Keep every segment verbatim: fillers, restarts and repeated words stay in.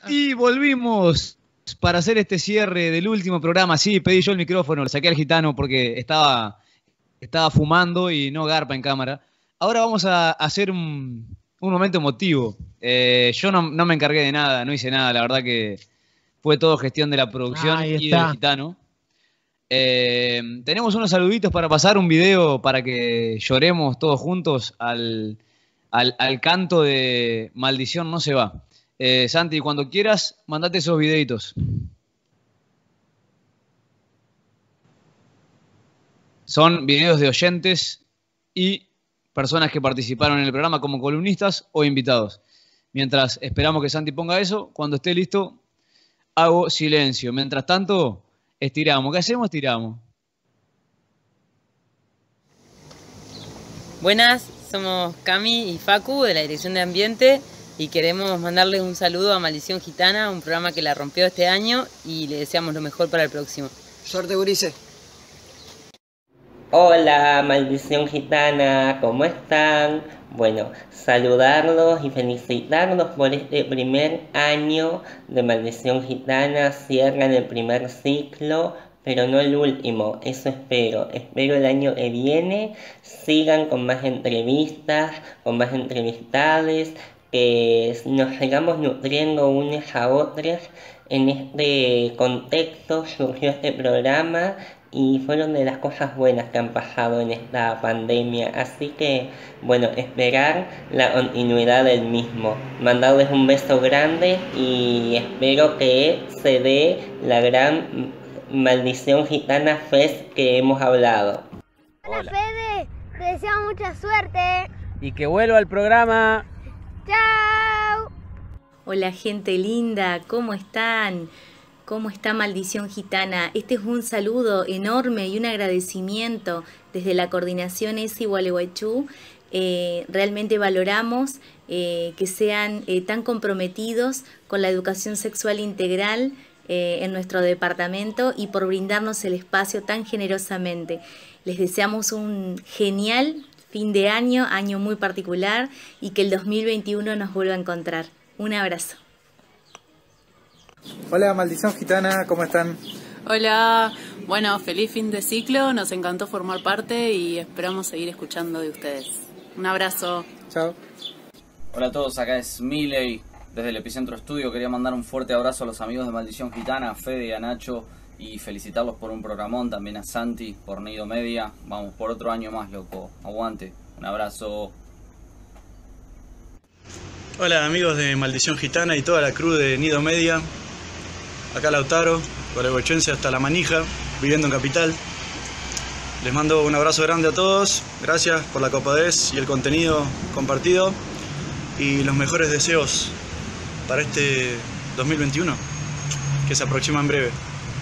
Y volvimos para hacer este cierre del último programa. Sí, pedí yo el micrófono, le saqué al gitano porque estaba, estaba fumando y no garpa en cámara. Ahora vamos a hacer un, un momento emotivo. Eh, yo no, no me encargué de nada, no hice nada, la verdad que fue todo gestión de la producción Ahí y del está. gitano. Eh, tenemos unos saluditos para pasar, un video para que lloremos todos juntos al, al, al canto de Maldición no se va. Eh, Santi, cuando quieras, mandate esos videitos. Son videos de oyentes y personas que participaron en el programa como columnistas o invitados. Mientras esperamos que Santi ponga eso, cuando esté listo, hago silencio. Mientras tanto, estiramos. ¿Qué hacemos? Estiramos. Buenas, somos Cami y Facu de la Dirección de Ambiente y queremos mandarle un saludo a Maldición Gitana, un programa que la rompió este año y le deseamos lo mejor para el próximo. Suerte, gurises. Hola, Maldición Gitana, ¿cómo están? Bueno, saludarlos y felicitarlos por este primer año de Maldición Gitana. Cierran el primer ciclo, pero no el último, eso espero. Espero el año que viene sigan con más entrevistas, con más entrevistades, que nos sigamos nutriendo unos a otros. En este contexto surgió este programa y fueron de las cosas buenas que han pasado en esta pandemia, así que bueno, esperar la continuidad del mismo. Mandarles un beso grande y espero que se dé la gran Maldición Gitana Fest que hemos hablado. Hola Fede, te deseo mucha suerte. Y que vuelva al programa. Chao. Hola gente linda, ¿cómo están? ¿Cómo está Maldición Gitana? Este es un saludo enorme y un agradecimiento desde la coordinación E S I Gualeguaychú. Eh, realmente valoramos eh, que sean eh, tan comprometidos con la educación sexual integral eh, en nuestro departamento y por brindarnos el espacio tan generosamente. Les deseamos un genial fin de año, año muy particular, y que el dos mil veintiuno nos vuelva a encontrar. Un abrazo. Hola Maldición Gitana, ¿cómo están? Hola, bueno, feliz fin de ciclo, nos encantó formar parte y esperamos seguir escuchando de ustedes. Un abrazo. Chao. Hola a todos, acá es Miley desde el Epicentro Estudio. Quería mandar un fuerte abrazo a los amigos de Maldición Gitana, a Fede y a Nacho, y felicitarlos por un programón, también a Santi por Nido Media. Vamos por otro año más, loco, aguante, un abrazo. Hola amigos de Maldición Gitana y toda la crew de Nido Media. Acá Lautaro, gualeguaychense hasta La Manija, viviendo en Capital. Les mando un abrazo grande a todos, gracias por la copadez y el contenido compartido y los mejores deseos para este dos mil veintiuno, que se aproxima en breve.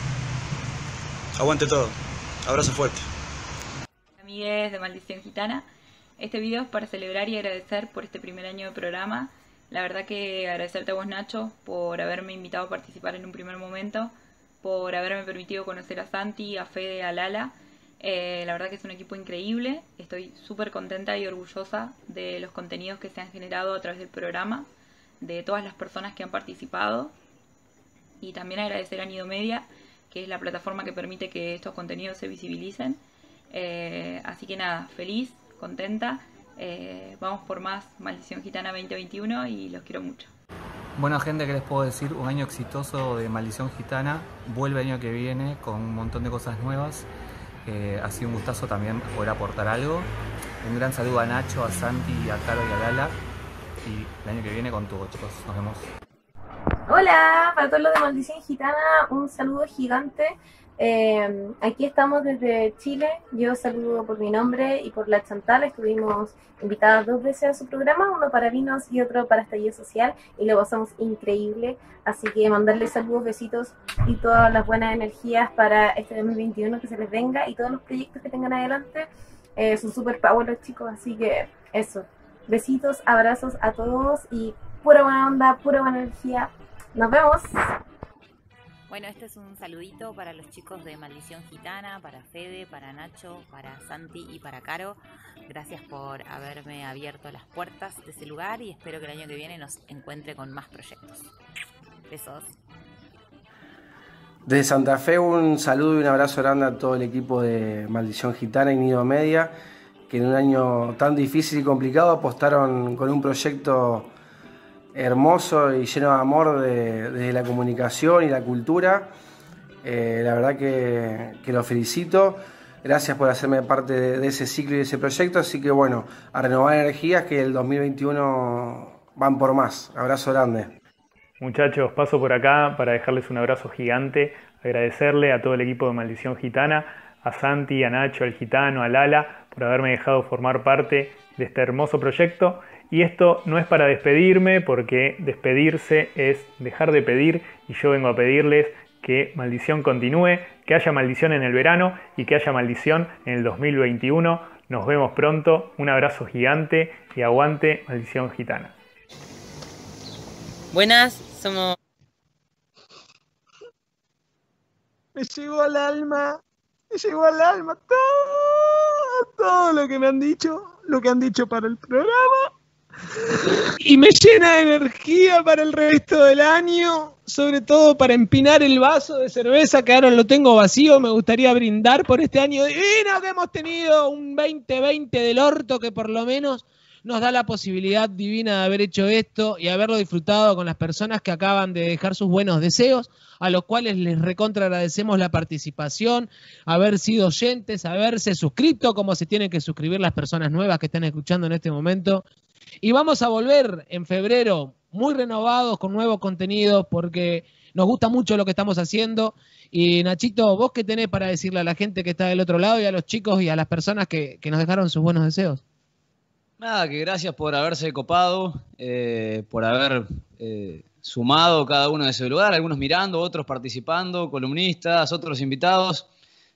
Aguante todo, abrazo fuerte. Amigues de Maldición Gitana, este video es para celebrar y agradecer por este primer año de programa. La verdad que agradecerte a vos, Nacho, por haberme invitado a participar en un primer momento, por haberme permitido conocer a Santi, a Fede, a Lala. Eh, la verdad que es un equipo increíble, estoy súper contenta y orgullosa de los contenidos que se han generado a través del programa, de todas las personas que han participado, y también agradecer a Nido Media, que es la plataforma que permite que estos contenidos se visibilicen. Eh, así que nada, feliz, contenta. Eh, vamos por más Maldición Gitana veinte veintiuno y los quiero mucho. Bueno gente, ¿qué les puedo decir? Un año exitoso de Maldición Gitana, vuelve el año que viene con un montón de cosas nuevas. Eh, ha sido un gustazo también poder aportar algo. Un gran saludo a Nacho, a Santi, a Caro y a Lala, y el año que viene con todo, chicos, nos vemos. Hola, para todos los de Maldición Gitana, un saludo gigante. Eh, aquí estamos desde Chile. Yo saludo por mi nombre y por la Chantal. Estuvimos invitadas dos veces a su programa, uno para vinos y otro para estallido social, y lo pasamos increíble. Así que mandarles saludos, besitos y todas las buenas energías para este dos mil veintiuno que se les venga, y todos los proyectos que tengan adelante. Eh, son super power los chicos, así que eso, besitos, abrazos a todos y pura buena onda, pura buena energía. Nos vemos. Bueno, este es un saludito para los chicos de Maldición Gitana, para Fede, para Nacho, para Santi y para Caro. Gracias por haberme abierto las puertas de ese lugar y espero que el año que viene nos encuentre con más proyectos. Besos. Desde Santa Fe un saludo y un abrazo grande a todo el equipo de Maldición Gitana y Nido Media, que en un año tan difícil y complicado apostaron con un proyecto hermoso y lleno de amor de, de la comunicación y la cultura. Eh, la verdad que, que los felicito. Gracias por hacerme parte de, de ese ciclo y de ese proyecto. Así que bueno, a renovar energías, que el dos mil veintiuno van por más. Abrazo grande. Muchachos, paso por acá para dejarles un abrazo gigante, agradecerle a todo el equipo de Maldición Gitana, a Santi, a Nacho, al Gitano, a Lala, por haberme dejado formar parte de este hermoso proyecto. Y esto no es para despedirme, porque despedirse es dejar de pedir, y yo vengo a pedirles que Maldición continúe, que haya maldición en el verano y que haya maldición en el dos mil veintiuno. Nos vemos pronto, un abrazo gigante y aguante Maldición Gitana. Buenas, somos... Me llegó al alma, me llegó al alma todo, todo lo que me han dicho, lo que han dicho para el programa. Y me llena de energía para el resto del año, sobre todo para empinar el vaso de cerveza que ahora lo tengo vacío. Me gustaría brindar por este año divino que hemos tenido, un veinte veinte del orto que por lo menos nos da la posibilidad divina de haber hecho esto y haberlo disfrutado con las personas que acaban de dejar sus buenos deseos, a los cuales les recontra agradecemos la participación, haber sido oyentes, haberse suscrito como se tienen que suscribir las personas nuevas que están escuchando en este momento. Y vamos a volver en febrero muy renovados con nuevo contenido porque nos gusta mucho lo que estamos haciendo. Y Nachito, ¿vos qué tenés para decirle a la gente que está del otro lado y a los chicos y a las personas que, que nos dejaron sus buenos deseos? Nada, que gracias por haberse copado, eh, por haber eh, sumado cada uno de su lugar, algunos mirando, otros participando, columnistas, otros invitados.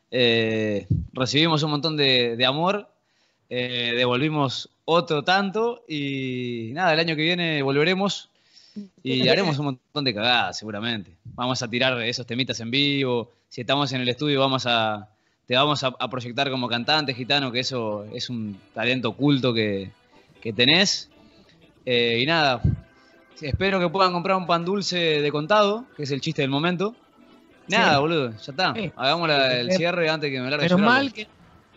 Eh, recibimos un montón de, de amor, eh, devolvimos otro tanto y nada, el año que viene volveremos y haremos un montón de cagadas seguramente. Vamos a tirar esos temitas en vivo, si estamos en el estudio vamos a... Te vamos a, a proyectar como cantante, Gitano, que eso es un talento oculto que, que tenés. Eh, y nada, espero que puedan comprar un pan dulce de contado, que es el chiste del momento. Nada, sí. Boludo, ya está. Sí. Hagamos la, el cierre antes que me largue. Menos mal que,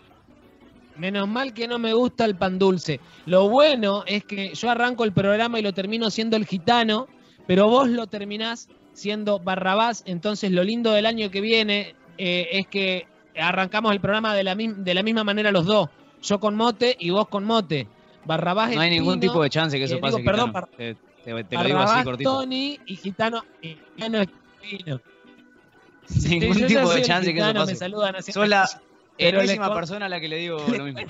menos mal que no me gusta el pan dulce. Lo bueno es que yo arranco el programa y lo termino siendo el Gitano, pero vos lo terminás siendo Barrabás. Entonces lo lindo del año que viene eh, es que arrancamos el programa de la, de la misma manera los dos. Yo con mote y vos con mote. Barrabás no hay Espino, ningún tipo de chance que eso eh, pase, digo, perdón, Bar te, te, te lo digo así cortito. Tony y Gitano, y Gitano Espino. Ningún sí, tipo de chance Gitano, que eso pase. Me saludan así. Sos la enésima le... persona a la que le digo lo mismo.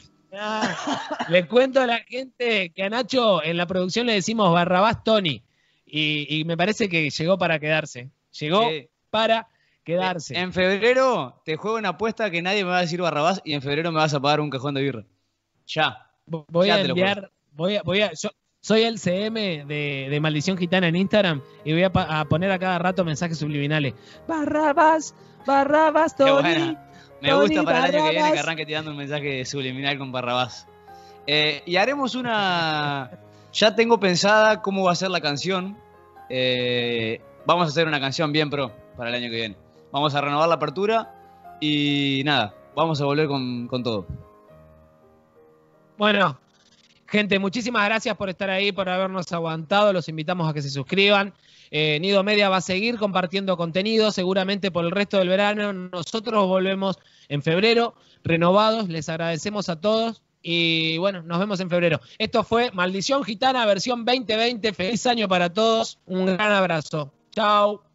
Ah, le cuento a la gente que a Nacho en la producción le decimos Barrabás Tony. Y, y me parece que llegó para quedarse. Llegó sí. para quedarse. En febrero te juego una apuesta que nadie me va a decir Barrabás y en febrero me vas a pagar un cajón de birra. Ya. Voy ya a enviar, voy a, voy a, yo soy el C M de, de Maldición Gitana en Instagram y voy a, a poner a cada rato mensajes subliminales. Barrabás, Barrabás, Tony. Bueno, me Tony, gusta para Barrabás. El año que viene que arranque tirando un mensaje subliminal con Barrabás. Eh, y haremos una... Ya tengo pensada cómo va a ser la canción. Eh, vamos a hacer una canción bien pro para el año que viene. Vamos a renovar la apertura y nada, vamos a volver con, con todo. Bueno, gente, muchísimas gracias por estar ahí, por habernos aguantado. Los invitamos a que se suscriban. Eh, Nido Media va a seguir compartiendo contenido, seguramente por el resto del verano. Nosotros volvemos en febrero, renovados. Les agradecemos a todos y bueno, nos vemos en febrero. Esto fue Maldición Gitana, versión veinte veinte. Feliz año para todos. Un gran abrazo. Chao.